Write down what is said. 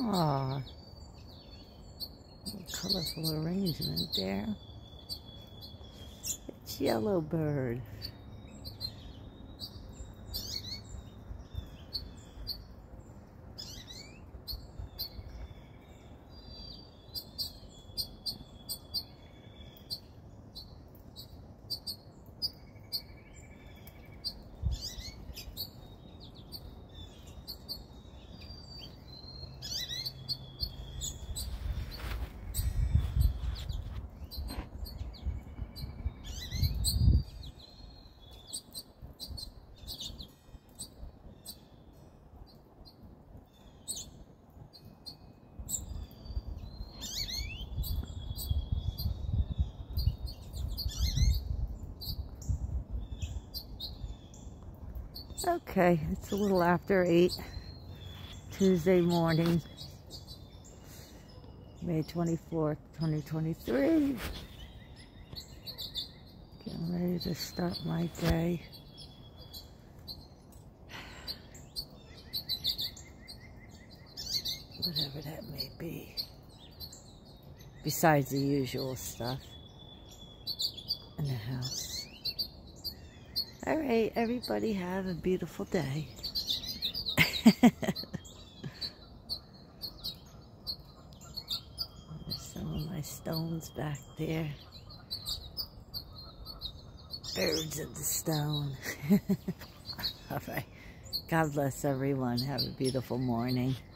Ah, colorful arrangement there. It's Yellowbird. Okay, it's a little after 8, Tuesday morning, May 24th, 2023. Getting ready to start my day. Whatever that may be. Besides the usual stuff in the house. All right, everybody have a beautiful day. There's some of my stones back there. Birds of the stone. All right. God bless everyone. Have a beautiful morning.